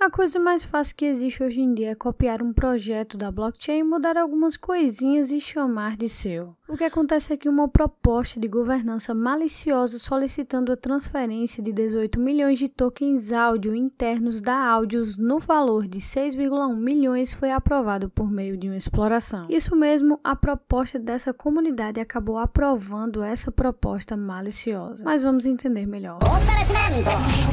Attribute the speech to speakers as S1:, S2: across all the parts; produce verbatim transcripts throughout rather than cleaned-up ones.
S1: A coisa mais fácil que existe hoje em dia é copiar um projeto da blockchain, mudar algumas coisinhas e chamar de seu. O que acontece é que uma proposta de governança maliciosa solicitando a transferência de dezoito milhões de tokens áudio internos da Audius no valor de seis vírgula um milhões foi aprovada por meio de uma exploração. Isso mesmo, a proposta dessa comunidade acabou aprovando essa proposta maliciosa. Mas vamos entender melhor.
S2: Oferecimento!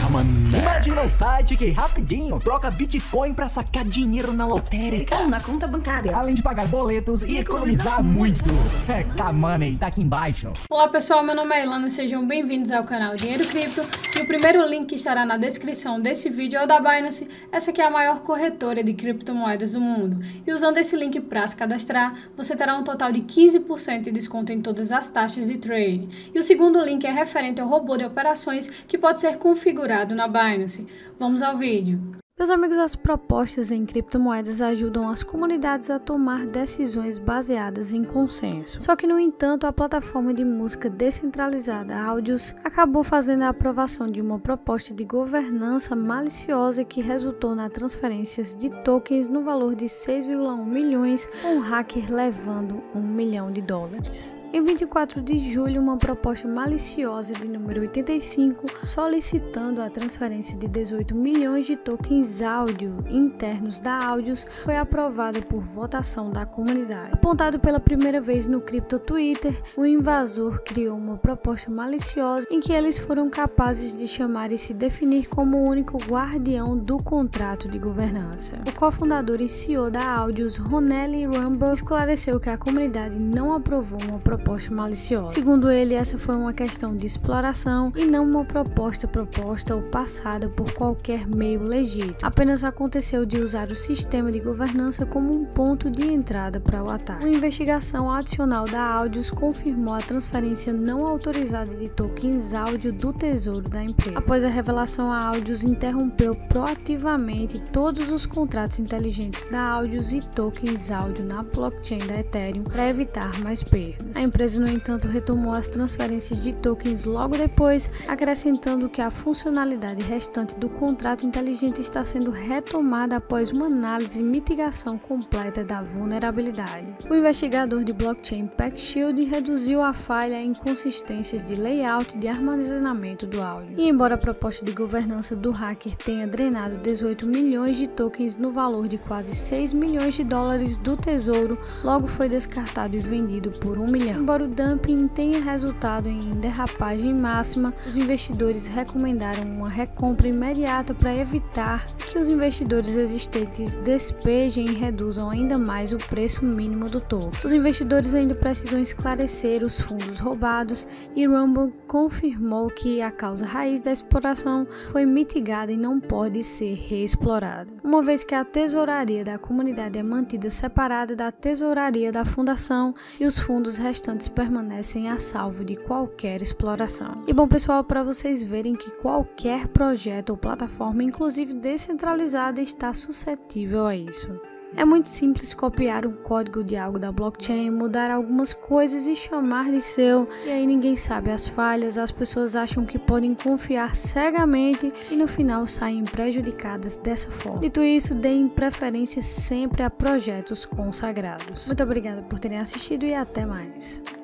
S2: Imagina um site que rapidinho troca Bitcoin pra sacar dinheiro na lotérica.
S3: Ou na conta bancária.
S2: Além de pagar boletos e, e economizar, economizar muito. É, K-Money, tá aqui embaixo.
S4: Olá pessoal, meu nome é Ilana, sejam bem-vindos ao canal Dinheiro Cripto. E o primeiro link que estará na descrição desse vídeo é o da Binance. Essa aqui é a maior corretora de criptomoedas do mundo. E usando esse link para se cadastrar, você terá um total de quinze por cento de desconto em todas as taxas de trade. E o segundo link é referente ao robô de operações que pode ser configurado na Binance. Vamos ao vídeo.
S1: Meus amigos, as propostas em criptomoedas ajudam as comunidades a tomar decisões baseadas em consenso. Só que, no entanto, a plataforma de música descentralizada Audius acabou fazendo a aprovação de uma proposta de governança maliciosa que resultou na transferências de tokens no valor de seis vírgula um milhões, com o hacker levando um milhão de dólares. Em vinte e quatro de julho, uma proposta maliciosa de número oitenta e cinco, solicitando a transferência de dezoito milhões de tokens áudio internos da Audius, foi aprovada por votação da comunidade. Apontado pela primeira vez no Crypto Twitter, o invasor criou uma proposta maliciosa em que eles foram capazes de chamar e se definir como o único guardião do contrato de governança. O cofundador e C E O da Audius, Ronelle Rumble, esclareceu que a comunidade não aprovou uma proposta proposta maliciosa. Segundo ele, essa foi uma questão de exploração e não uma proposta proposta ou passada por qualquer meio legítimo. Apenas aconteceu de usar o sistema de governança como um ponto de entrada para o ataque. Uma investigação adicional da Audius confirmou a transferência não autorizada de tokens áudio do tesouro da empresa. Após a revelação, a Audius interrompeu proativamente todos os contratos inteligentes da Audius e tokens áudio na blockchain da Ethereum para evitar mais perdas. A A empresa, no entanto, retomou as transferências de tokens logo depois, acrescentando que a funcionalidade restante do contrato inteligente está sendo retomada após uma análise e mitigação completa da vulnerabilidade. O investigador de blockchain PeckShield reduziu a falha em inconsistências de layout de armazenamento do áudio. E embora a proposta de governança do hacker tenha drenado dezoito milhões de tokens no valor de quase seis milhões de dólares do tesouro, logo foi descartado e vendido por um milhão. Embora o dumping tenha resultado em derrapagem máxima, os investidores recomendaram uma recompra imediata para evitar que os investidores existentes despejem e reduzam ainda mais o preço mínimo do token. Os investidores ainda precisam esclarecer os fundos roubados e Rumble confirmou que a causa raiz da exploração foi mitigada e não pode ser reexplorada, uma vez que a tesouraria da comunidade é mantida separada da tesouraria da fundação e os fundos restantes permanecem a salvo de qualquer exploração. E bom pessoal, para vocês verem que qualquer projeto ou plataforma, inclusive descentralizada, está suscetível a isso. É muito simples copiar um código de algo da blockchain, mudar algumas coisas e chamar de seu, e aí ninguém sabe as falhas, as pessoas acham que podem confiar cegamente e no final saem prejudicadas dessa forma. Dito isso, deem preferência sempre a projetos consagrados. Muito obrigada por terem assistido e até mais.